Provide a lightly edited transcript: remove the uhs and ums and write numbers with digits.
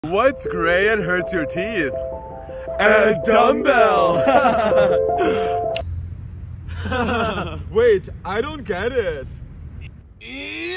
What's gray and hurts your teeth? A dumbbell! Wait, I don't get it.